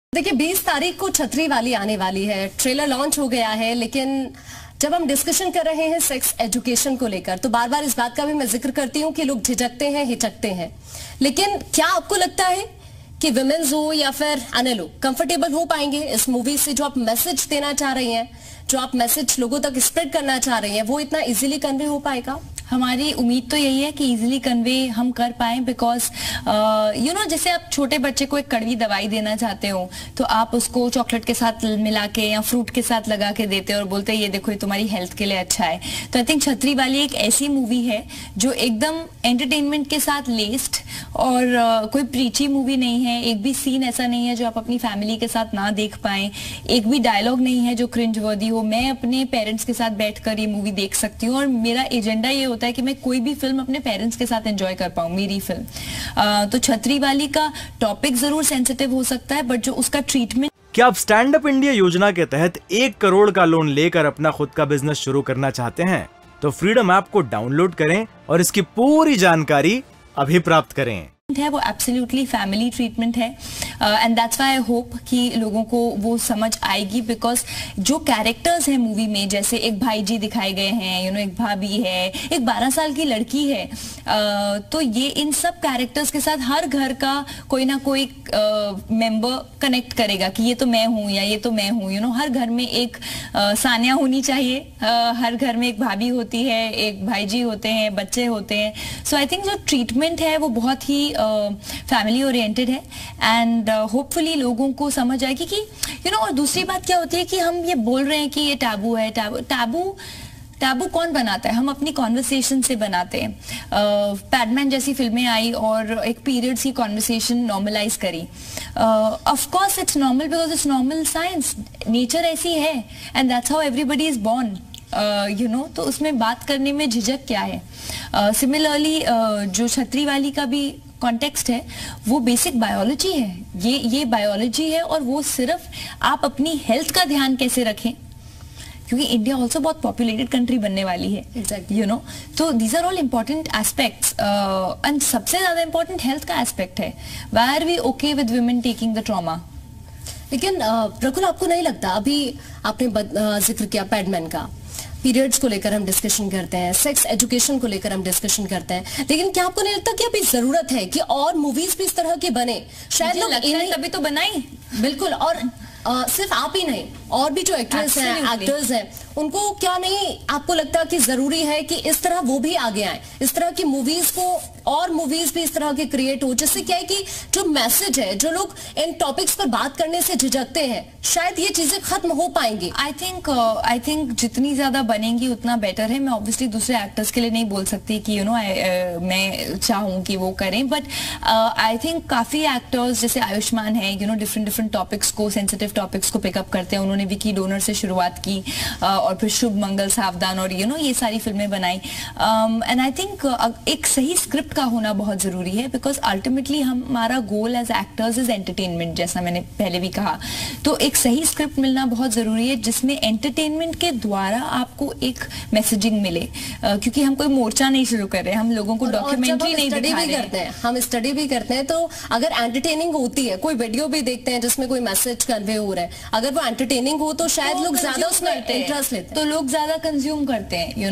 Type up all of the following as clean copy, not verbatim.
देखिए 20 तारीख को छतरी वाली आने वाली है। ट्रेलर लॉन्च हो गया है, लेकिन जब हम डिस्कशन कर रहे हैं सेक्स एजुकेशन को लेकर तो बार बार इस बात का भी मैं जिक्र करती हूँ कि लोग झिझकते हैं, हिचकते हैं। लेकिन क्या आपको लगता है कि विमेन्स हो या फिर अनिल हो, कंफर्टेबल हो पाएंगे इस मूवी से? जो आप मैसेज देना चाह रही हैं, जो आप मैसेज लोगों तक स्प्रेड करना चाह रही हैं, वो इतना इजीली कन्वे हो पाएगा? हमारी उम्मीद तो यही है कि इजीली कन्वे हम कर पाएं, बिकॉज जैसे आप छोटे बच्चे को एक कड़वी दवाई देना चाहते हो तो आप उसको चॉकलेट के साथ मिला के या फ्रूट के साथ लगा के देते हो और बोलते हैं ये देखो ये तुम्हारी हेल्थ के लिए अच्छा है। तो आई थिंक छतरी वाली एक ऐसी मूवी है जो एकदम एंटरटेनमेंट के साथ लेस्ड और कोई प्रीची मूवी नहीं है। एक भी सीन ऐसा नहीं है जो आप अपनी फैमिली के साथ ना देख पाए, एक भी डायलॉग नहीं है जो क्रिंज वर्दी हो। मैं अपने पेरेंट्स के साथ बैठकर ये मूवी देख सकती हूँ और मेरा एजेंडा ये होता है कि मैं कोई भी फिल्म अपने पेरेंट्स के साथ एंजॉय कर पाऊं, मेरी फिल्म। तो छतरी वाली का टॉपिक जरूर सेंसिटिव हो सकता है, बट जो उसका ट्रीटमेंट। क्या आप स्टैंड अप इंडिया योजना के तहत 1 करोड़ का लोन लेकर अपना खुद का बिजनेस शुरू करना चाहते हैं? तो फ्रीडम ऐप को डाउनलोड करें और इसकी पूरी जानकारी अभी प्राप्त करें। है वो एब्सोल्युटली फैमिली ट्रीटमेंट है and that's why I hope कि लोगों को वो समझ आएगी, बिकॉज जो कैरेक्टर्स हैं मूवी में, जैसे एक भाई जी दिखाए गए हैं, एक भाभी है, एक 12 साल की लड़की है, तो ये इन सब कैरेक्टर्स के साथ हर घर का कोई ना कोई मेंबर कनेक्ट करेगा कि ये तो मैं हूँ या ये तो मैं हूँ। हर घर में एक सानिया होनी चाहिए, हर घर में एक भाभी होती है, एक भाई जी होते हैं, बच्चे होते हैं। सो आई थिंक जो ट्रीटमेंट है वो बहुत ही फैमिली ओरिएंटेड है एंड होपफुली लोगों को समझ आएगी कि और दूसरी बात क्या होती है कि हम ये बोल रहे हैं कि ये टैबू है। टैबू कौन बनाता है? हम अपनी कॉन्वर्सेशन से बनाते हैं। पैडमैन जैसी फिल्में आई और एक पीरियड सी कॉन्वर्सेशन नॉर्मलाइज करी। Of course it's normal because it's normal science, nature ऐसी है and that's how everybody is born. तो उसमें बात करने में झिझक क्या है? सिमिलरली जो छतरी वाली का भी कॉन्टेक्स्ट है वो बेसिक बायोलॉजी है। ये बायोलॉजी है और वो सिर्फ आप अपनी हेल्थ का ध्यान कैसे रखें, क्योंकि इंडिया ऑल्सो बहुत पॉपुलेटेड कंट्री बनने वाली है। exactly. तो these are all important aspects and सबसे ज्यादा इम्पोर्टेंट हेल्थ का एस्पेक्ट है। Why are we okay with women taking the trauma? लेकिन प्रकुल, आपको नहीं लगता, अभी आपने जिक्र किया पैडमैन का, पीरियड्स को लेकर हम डिस्कशन करते हैं, सेक्स एजुकेशन को लेकर हम डिस्कशन करते हैं, लेकिन क्या आपको नहीं लगता कि अभी जरूरत है कि और मूवीज भी इस तरह के बने? शायद लोग तभी तो बनाई। बिल्कुल, और सिर्फ आप ही नहीं, और भी जो एक्ट्रेस हैं, एक्टर्स हैं, उनको क्या नहीं आपको लगता कि जरूरी है कि इस तरह वो भी आगे आए, इस तरह की मूवीज को, और मूवीज भी इस तरह के क्रिएट हो, जिससे क्या है कि जो मैसेज है, जो लोग इन टॉपिक्स पर बात करने से झिझकते हैं, शायद ये चीजें खत्म हो पाएंगी। आई थिंक जितनी ज्यादा बनेंगी उतना बेटर है। मैं ऑब्वियसली दूसरे एक्टर्स के लिए नहीं बोल सकती कि मैं चाहूँ कि वो करें, बट आई थिंक काफी एक्टर्स जैसे आयुष्मान है, डिफरेंट टॉपिक्स को, सेंसिटिव टॉपिक्स को पिकअप करते हैं। उन्होंने विकी डोनर से शुरुआत की और फिर शुभ मंगल, सावधान और ये सारी फिल्में बनाई। एंड आई थिंक एक सही स्क्रिप्ट का होना बहुत जरूरी है, बिकॉज अल्टीमेटली हमारा goal as actors is entertainment, जैसा मैंने पहले भी कहा। तो एक सही स्क्रिप्ट मिलना बहुत जरूरी है जिसमें एंटरटेनमेंट के द्वारा आपको एक मैसेजिंग मिले, क्योंकि हम कोई मोर्चा नहीं शुरू कर रहे हैं, हम लोगों को डॉक्यूमेंट्री नहीं दिखा रहे हैं। हम स्टडी भी करते हैं, तो अगर एंटरटेनिंग होती है, कोई वीडियो भी देखते हैं जिसमें कोई मैसेज कन्वे हो रहा है, अगर वो एंटरटेनिंग हो तो शायद लोग ज्यादा उसमें इंटरेस्ट लेते हैं, तो लोग ज्यादा कंज्यूम करते हैं।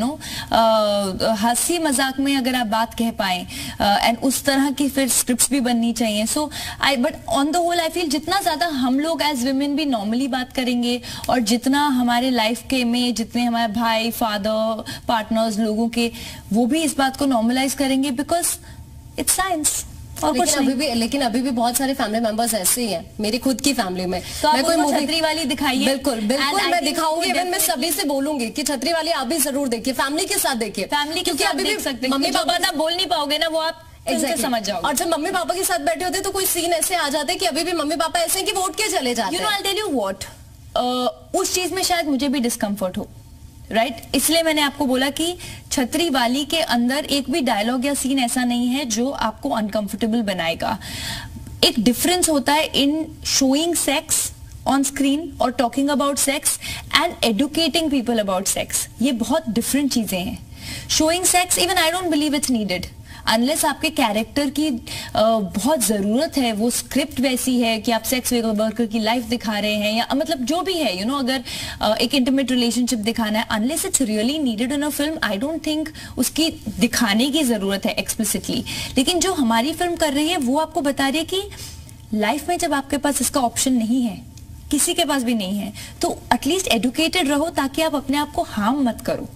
हंसी मजाक में अगर आप बात कह पाए एंड उस तरह की फिर स्क्रिप्ट्स भी बननी चाहिए। So but on the whole I feel जितना ज्यादा हम लोग एज विमेन भी नॉर्मली बात करेंगे और जितना हमारे लाइफ के में जितने हमारे भाई, फादर, पार्टनर्स, लोगों के, वो भी इस बात को नॉर्मलाइज करेंगे, बिकॉज इट्स साइंस। लेकिन अभी भी बहुत सारे फैमिली मेंबर्स ऐसे ही हैं, मेरी खुद की फैमिली में। तो मैं कोई छतरी वाली दिखाइए। बिल्कुल मैं दिखाऊंगी, मैं सभी से बोलूंगी कि छतरी वाली आप भी जरूर देखिए, फैमिली के साथ देखिए, फैमिली क्योंकि आप देख सकते हैं। मम्मी पापा ना बोल नहीं पाओगे ना, वो आप समझ जाओ। और जब मम्मी पापा के साथ बैठे होते तो कोई सीन ऐसे आ जाते कि अभी भी मम्मी पापा ऐसे हैं कि वो उठ के चले जाते हैं। I'll tell you what, उस चीज में शायद मुझे भी डिस्कम्फर्ट हो, राइट? इसलिए मैंने आपको बोला कि छतरी वाली के अंदर एक भी डायलॉग या सीन ऐसा नहीं है जो आपको अनकंफर्टेबल बनाएगा। एक डिफरेंस होता है in showing sex on screen और talking about sex and educating people about sex. ये बहुत डिफरेंट चीजें हैं। Showing sex, even I don't believe it's needed. Unless आपके कैरेक्टर की बहुत ज़रूरत है, वो स्क्रिप्ट वैसी है कि आप सेक्स वर्कर की लाइफ दिखा रहे हैं या मतलब जो भी है, अगर एक इंटीमेट रिलेशनशिप दिखाना है, unless it's really needed in a film, I don't think उसकी दिखाने की ज़रूरत है एक्सप्लिसिटली। लेकिन जो हमारी फिल्म कर रही है वो आपको बता रही है कि लाइफ में जब आपके पास इसका ऑप्शन नहीं है, किसी के पास भी नहीं है, तो एटलीस्ट एडुकेटेड रहो ताकि आप अपने आप को हार्म मत करो,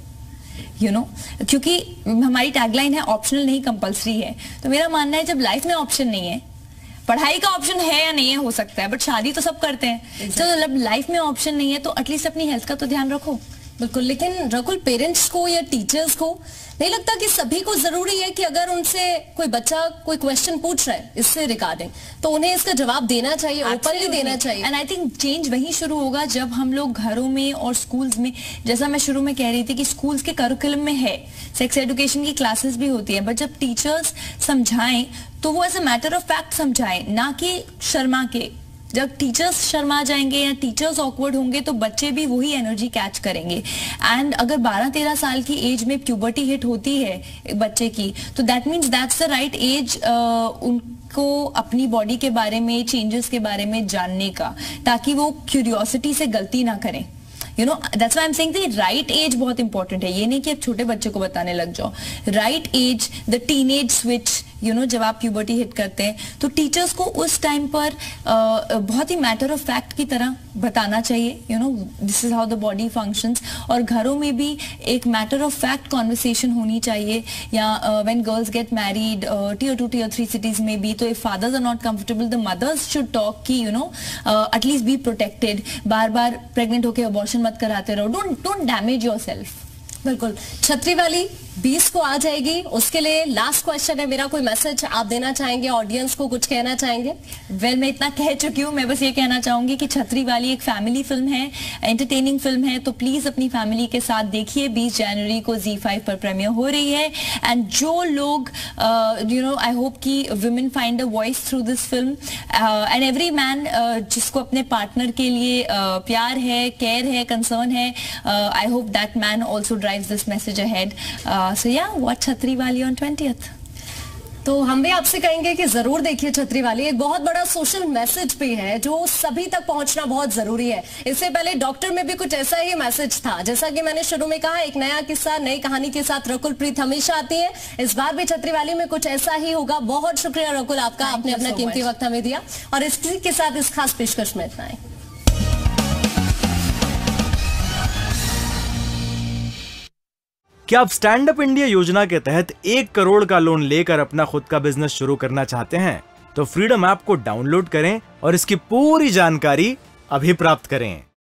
क्योंकि हमारी टैगलाइन है ऑप्शनल नहीं कंपल्सरी है। तो मेरा मानना है जब लाइफ में ऑप्शन नहीं है, पढ़ाई का ऑप्शन है या नहीं है हो सकता है, बट शादी तो सब करते हैं, तो जब लाइफ में ऑप्शन नहीं है तो एटलीस्ट अपनी हेल्थ का तो ध्यान रखो। बिल्कुल। लेकिन रकुल, पेरेंट्स को या टीचर्स को नहीं लगता कि सभी को जरूरी है कि अगर उनसे कोई बच्चा कोई क्वेश्चन पूछ रहा है इससे रिगार्डिंग, तो उन्हें इसका जवाब देना चाहिए, ओपनली देना चाहिए। एंड आई थिंक चेंज वहीं शुरू होगा जब हम लोग घरों में और स्कूल्स में, जैसा मैं शुरू में कह रही थी कि स्कूल्स के करिकुलम में है, सेक्स एजुकेशन की क्लासेस भी होती है, बट जब टीचर्स समझाएं तो वो as a matter of fact समझाएं, ना कि शर्मा के। जब टीचर्स शर्मा जाएंगे या टीचर्स ऑकवर्ड होंगे तो बच्चे भी वही एनर्जी कैच करेंगे। एंड अगर 12-13 साल की एज में प्यूबर्टी हिट होती है बच्चे की, तो that means that's the right age उनको अपनी बॉडी के बारे में, चेंजेस के बारे में जानने का, ताकि वो क्यूरियोसिटी से गलती ना करें। That's why I'm saying the right age बहुत इंपॉर्टेंट है। ये नहीं कि आप छोटे बच्चे को बताने लग जाओ। Right age, the teenage switch, जब आप प्यूबर्टी हिट करते हैं, तो टीचर्स को उस टाइम पर बहुत ही मैटर ऑफ फैक्ट की तरह बताना चाहिए, this is how the body functions. और घरों में भी एक मैटर ऑफ फैक्ट कॉन्वर्सेशन होनी चाहिए, या when girls get married Tier 2, Tier 3 cities में भी, तो if fathers are not comfortable, the mothers should talk कि एटलीस्ट बी प्रोटेक्टेड। बार बार प्रेग्नेंट होकर अबॉर्शन मत कराते रहो, डोंट डैमेज योरसेल्फ। बिल्कुल। छतरी वाली 20 को आ जाएगी, उसके लिए लास्ट क्वेश्चन है मेरा, कोई मैसेज आप देना चाहेंगे ऑडियंस को, कुछ कहना चाहेंगे? मैं इतना कह चुकी हूँ, मैं बस ये कहना चाहूंगी कि छतरी वाली एक फैमिली फिल्म है, एंटरटेनिंग फिल्म है, तो प्लीज अपनी फैमिली के साथ देखिए। 20 जनवरी को ZEE5 पर प्रीमियर हो रही है। एंड जो लोग आई होप कि women find a voice through this film, and every man जिसको अपने पार्टनर के लिए प्यार है, केयर है, कंसर्न है, I hope that man also drives this message ahead. So yeah, watch छतरी वाली on 20th। तो हम भी आपसे कहेंगे कि जरूर देखिए छतरी वाली, एक बहुत बड़ा सोशल मैसेज भी है जो सभी तक पहुंचना बहुत जरूरी है। इससे पहले डॉक्टर में भी कुछ ऐसा ही मैसेज था। जैसा कि मैंने शुरू में कहा, एक नया किस्सा, नई कहानी के साथ रकुल प्रीत हमेशा आती है। इस बार भी छतरी वाली में कुछ ऐसा ही होगा। बहुत शुक्रिया रकुल आपका, आपने अपना कीमती वक्त हमें दिया। और इसी के साथ इस खास पेशकश में इतना है। क्या आप स्टैंड अप इंडिया योजना के तहत 1 करोड़ का लोन लेकर अपना खुद का बिजनेस शुरू करना चाहते हैं? तो फ्रीडम ऐप को डाउनलोड करें और इसकी पूरी जानकारी अभी प्राप्त करें।